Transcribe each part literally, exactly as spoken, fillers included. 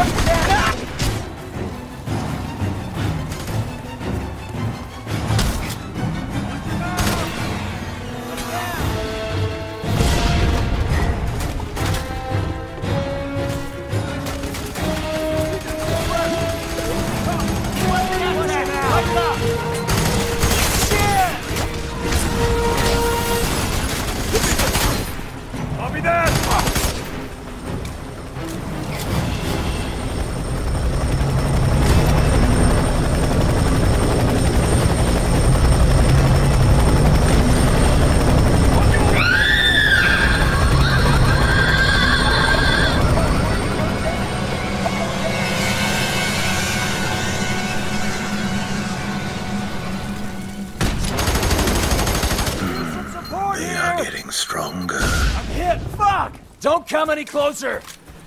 Stronger. I'm hit! Fuck! Don't come any closer!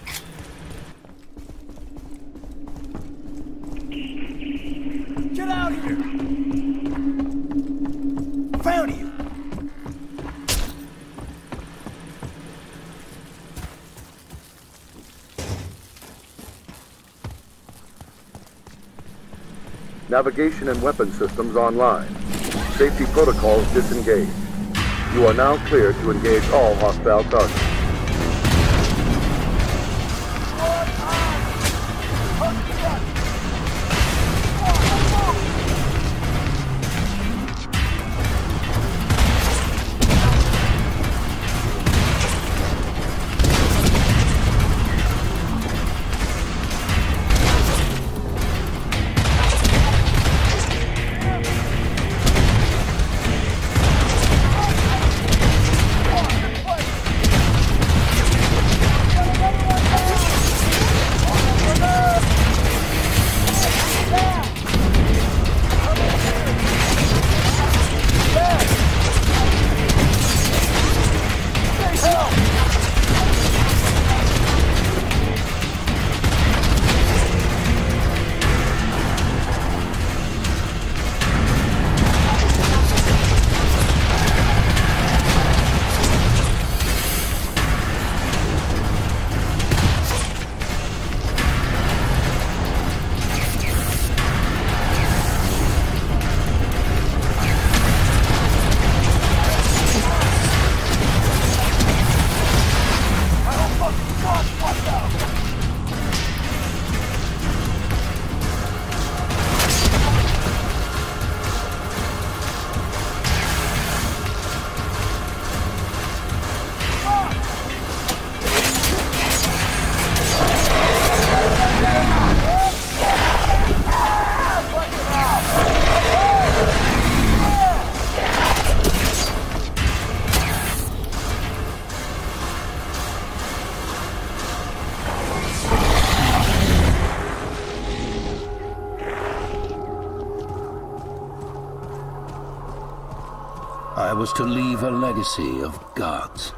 Get out of here! Found you! Navigation and weapon systems online. Safety protocols disengaged. You are now cleared to engage all hostile targets. I was to leave a legacy of gods.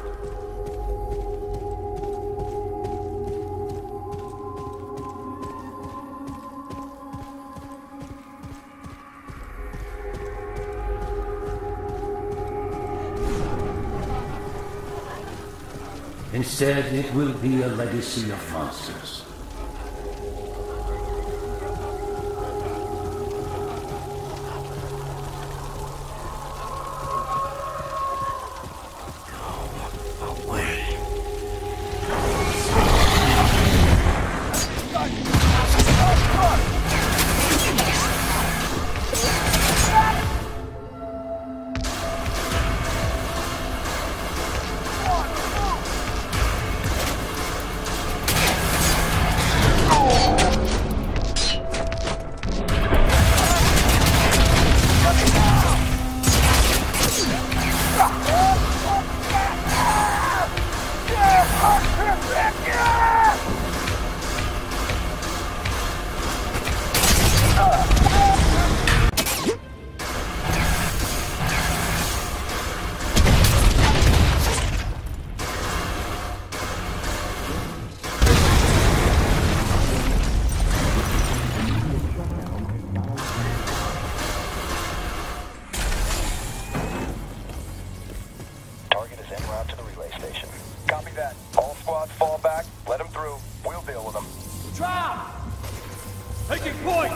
Instead, it will be a legacy of monsters. Trap! Taking point!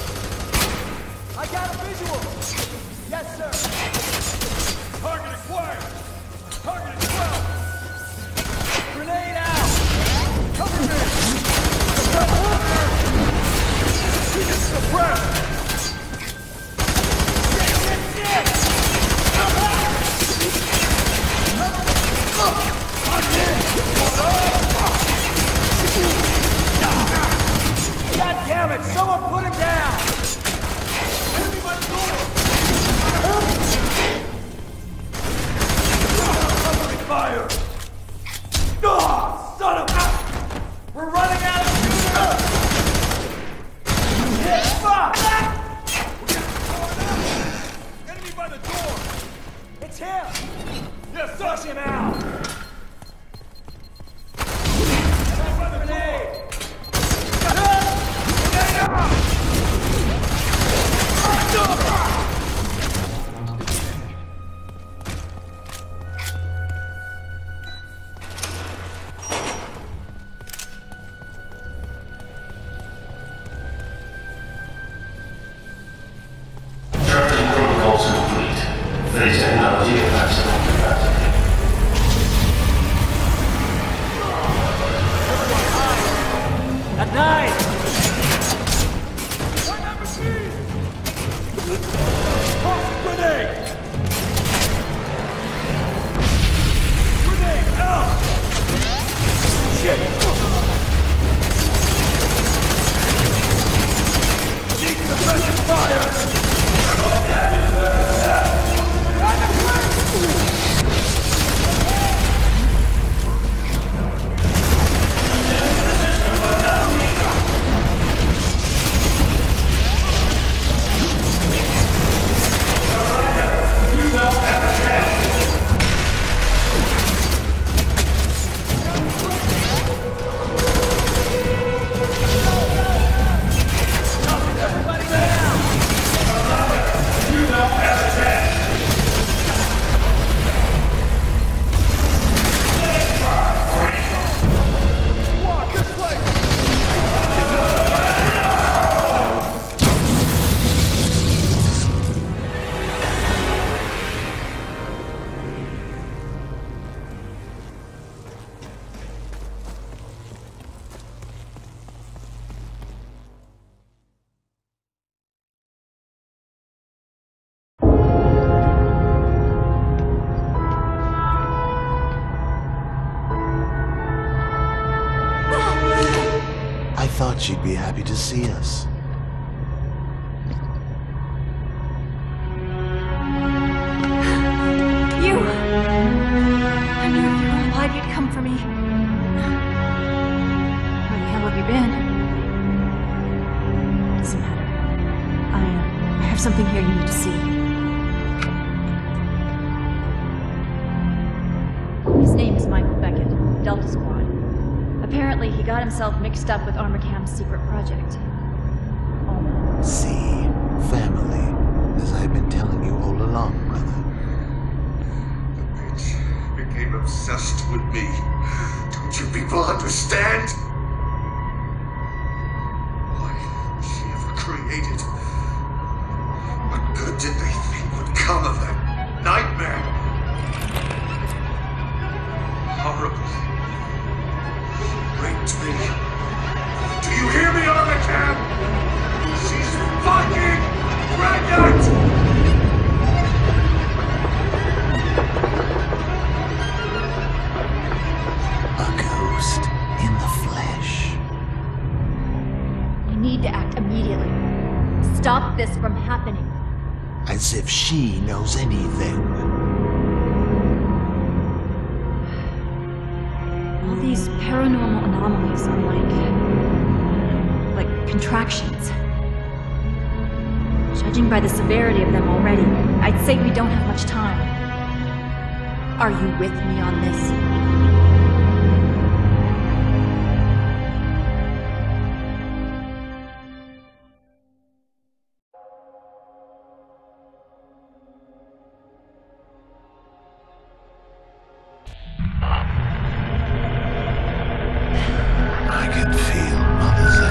I got a visual! Yes, sir! Target acquired! Target is well! Grenade out! Cover me! Suppressed! God damn it! Someone put him down! Enemy by the door! Covering fire! Ah, son of a... We're running out of shooter! Hit! Fuck! Enemy by the door! It's him! Yes, Flush sir! him out! Enemy by the Grenade! door! Charting protocols complete. Phase technology at maximum capacity. At night! Grenade! Grenade out! Shit! Deep suppression fire! I thought she'd be happy to see us. You! I knew if you were alive, you'd come for me. Where the hell have you been? Doesn't matter. I, uh, I have something here you need to see. His name is Michael Beckett, Delta Squad. Apparently, he got himself mixed up with Armacam's secret project. Oh. See, family, as I've been telling you all along, brother. The bitch became obsessed with me. Don't you people understand? Why was she ever created? What good did they think would come of that nightmare? Horrible. Raped me. Do you hear me, Armacam? She's fucking pregnant! A ghost in the flesh. We need to act immediately. Stop this from happening. As if she knows anything. All these paranormal anomalies are like... like contractions. Judging by the severity of them already, I'd say we don't have much time. Are you with me on this? I can feel Mother's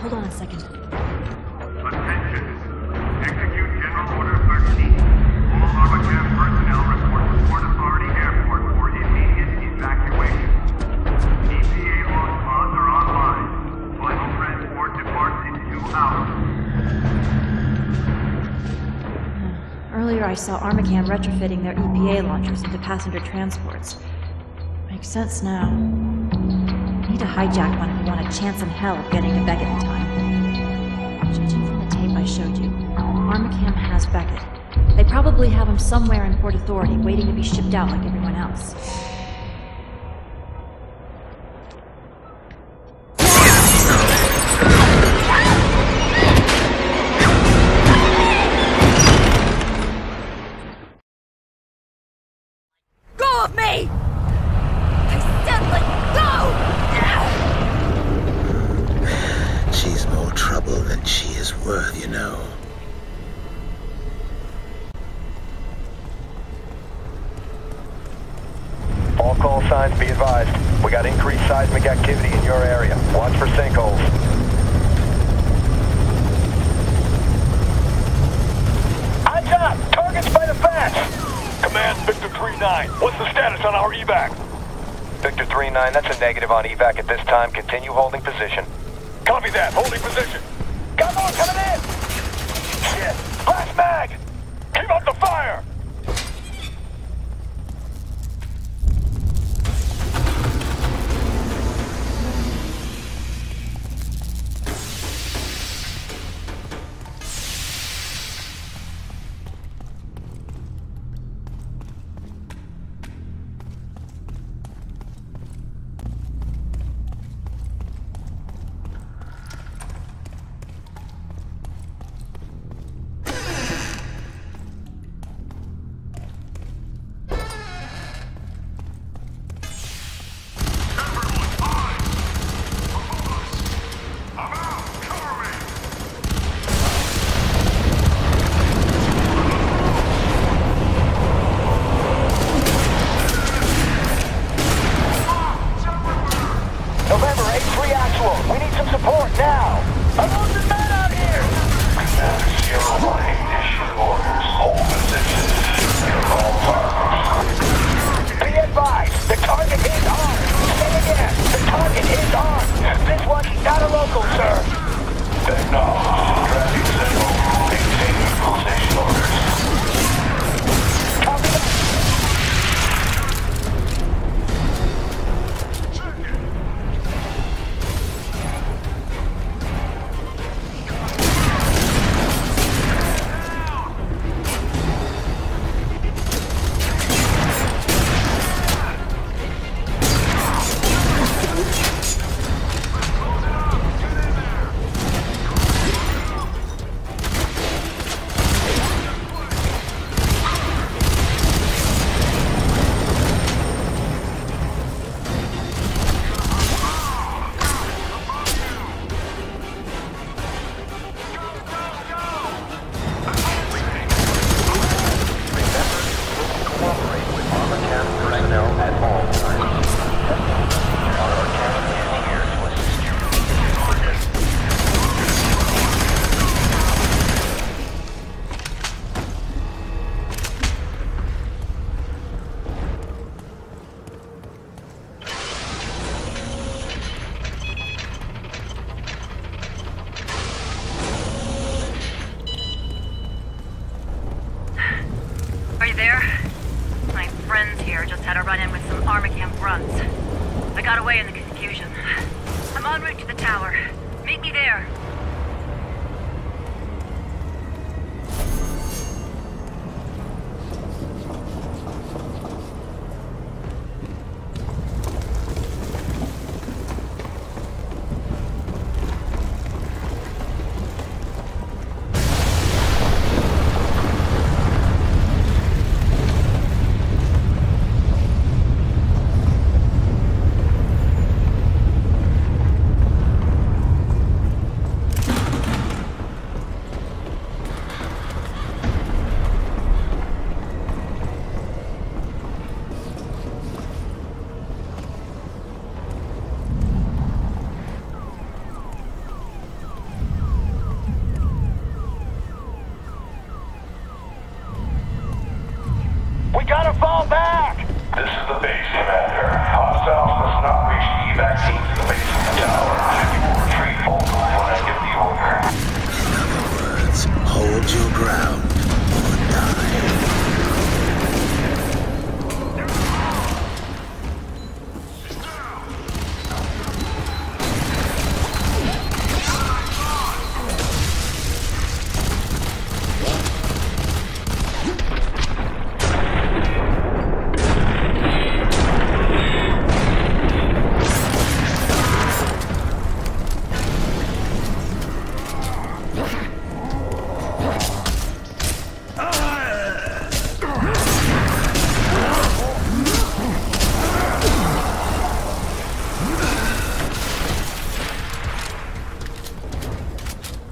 Hold on a second. Attention. Execute General Order thirteen. All ARMACAM personnel report to Port Authority Airport for immediate evacuation. E P A launch pods are online. Final transport departs in two hours. Earlier I saw ARMACAM retrofitting their E P A launchers into passenger transports. Makes sense now. I need to hijack one if we want a chance in hell of getting to Beckett in time. Judging from the tape I showed you, ARMACAM has Beckett. They probably have him somewhere in Port Authority, waiting to be shipped out like everyone else. Go of me! I said let go! She's more trouble than she is worth, you know. All call signs be advised. We got increased seismic activity in your area. Watch for sinkholes. Eyes up! Targets by the fence! Command, Victor three nine. What's the status on our evac? Victor three nine, that's a negative on evac at this time. Continue holding position. Copy that. Holding position. Got more coming in! Shit! Blast mag! Keep up the fire!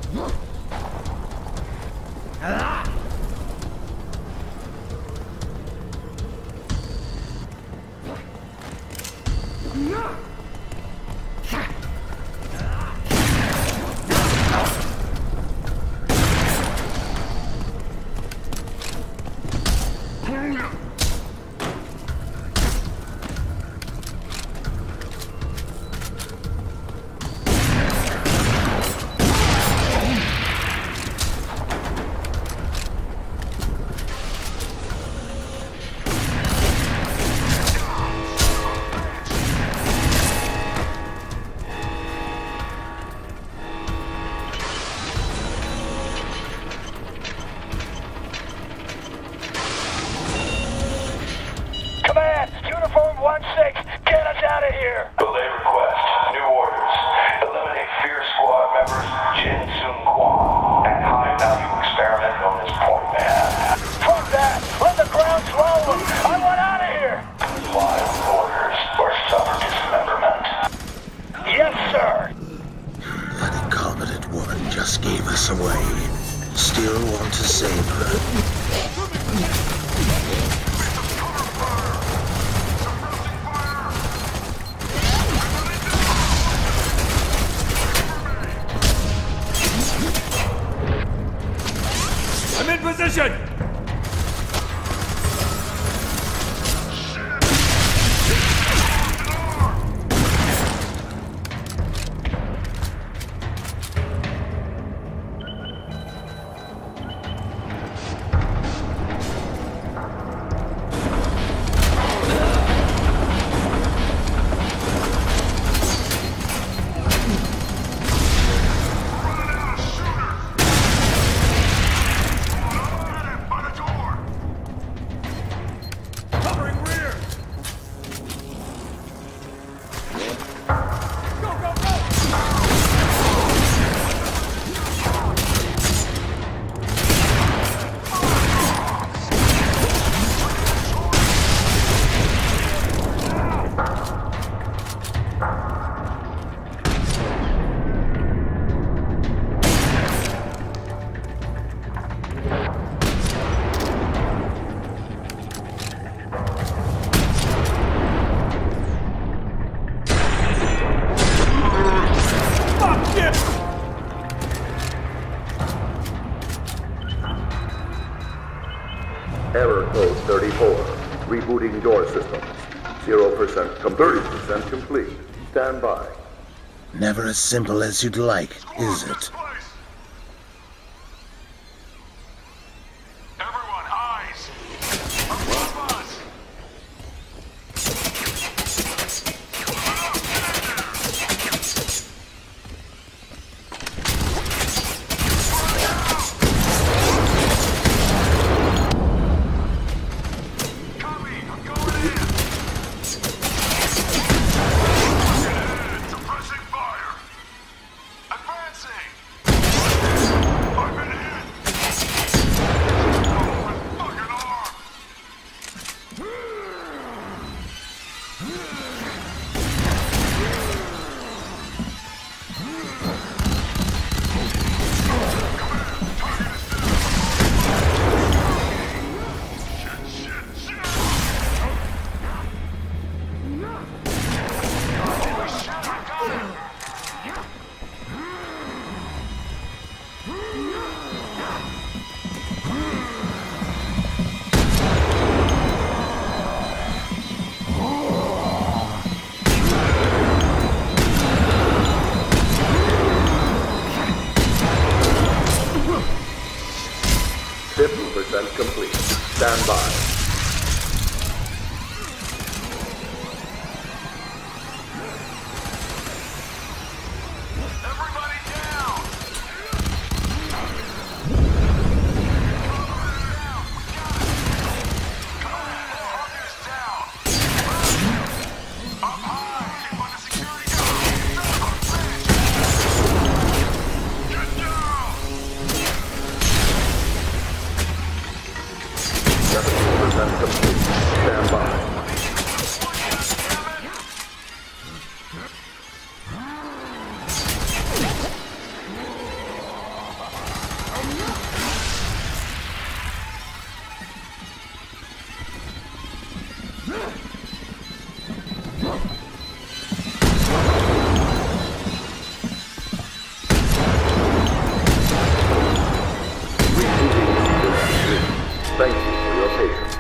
Error code thirty-four. Rebooting door systems. zero percent, thirty percent complete. Stand by. Never as simple as you'd like, is it? fifty percent complete. Stand by. Thank you for your patience.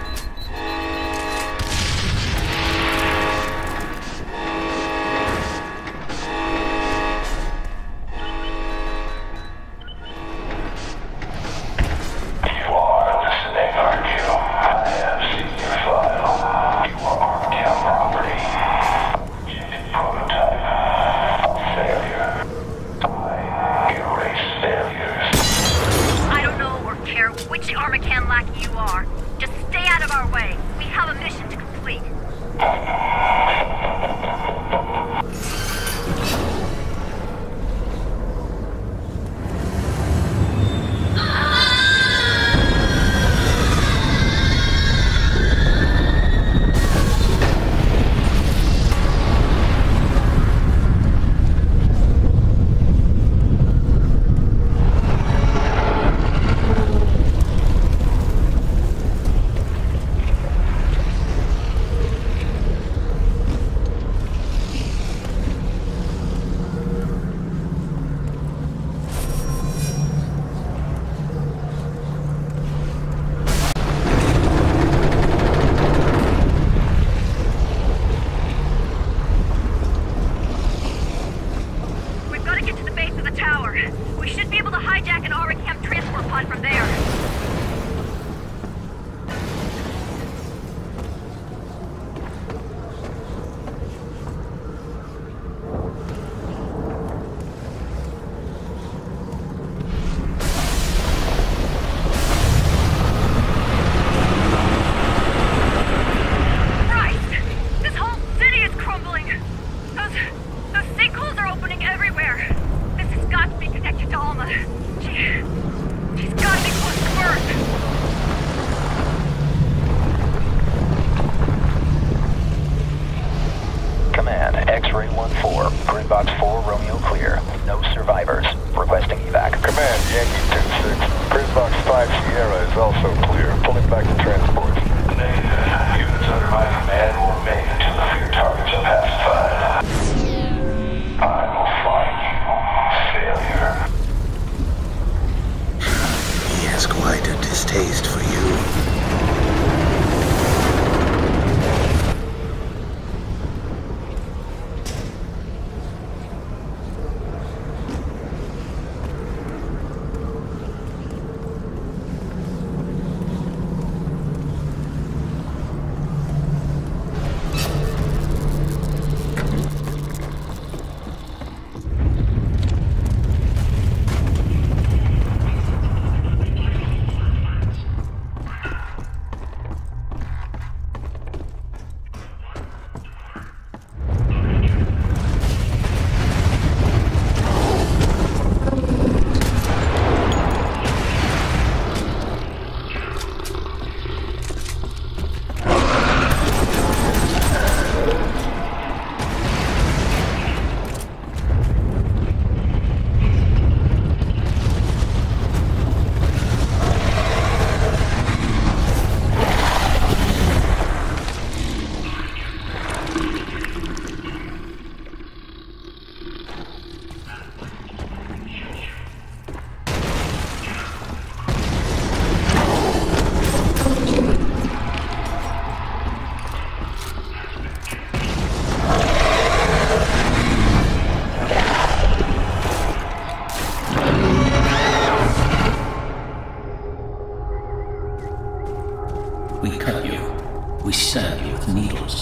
We cut you. We stab you with needles.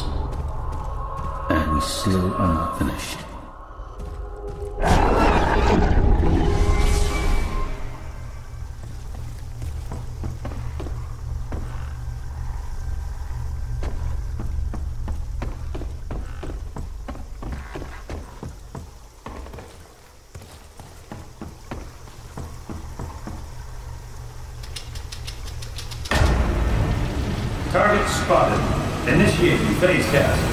And we still are not finished. Target spotted. Initiating phase cast.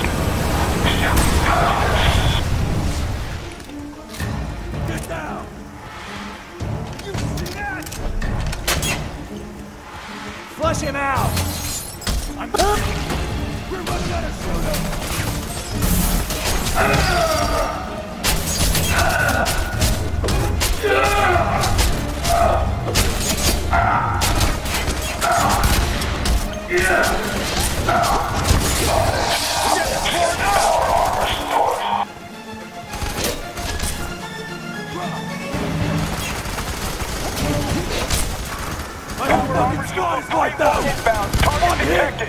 Get down! You see that? Flush him out! I'm We're running out of shooters! fucking sky's wiped out! Inbound. Target detected.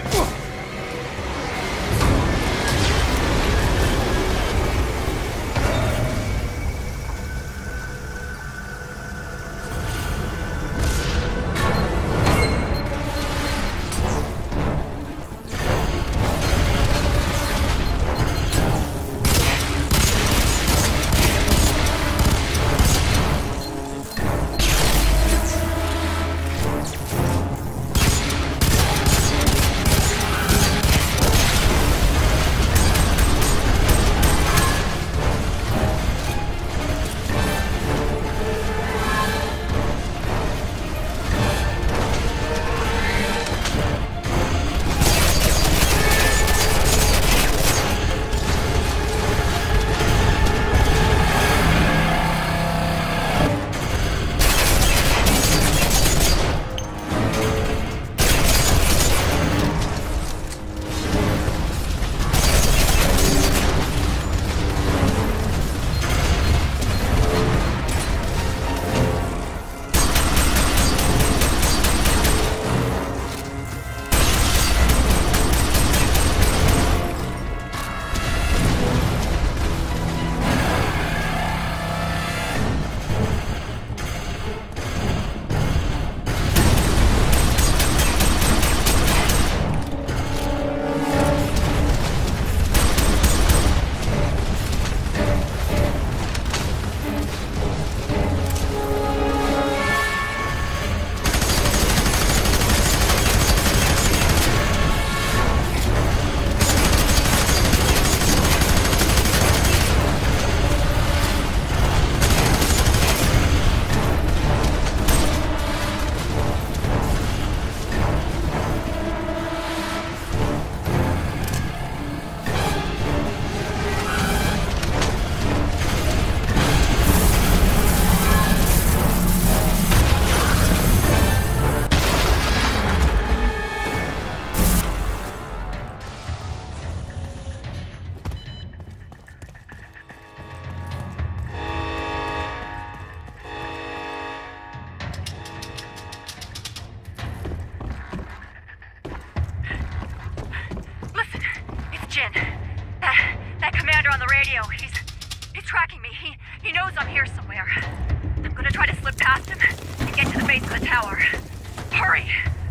He's... he's tracking me. He... he knows I'm here somewhere. I'm gonna try to slip past him and get to the base of the tower. Hurry!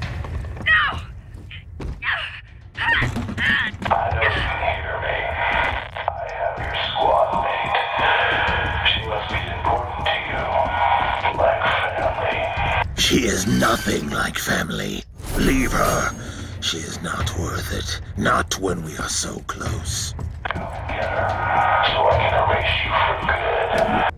No! I know you can hear me. I have your squad mate. She must be important to you. Like family. She is nothing like family. Leave her. She is not worth it. Not when we are so close. Go and get her, so I can erase you for good.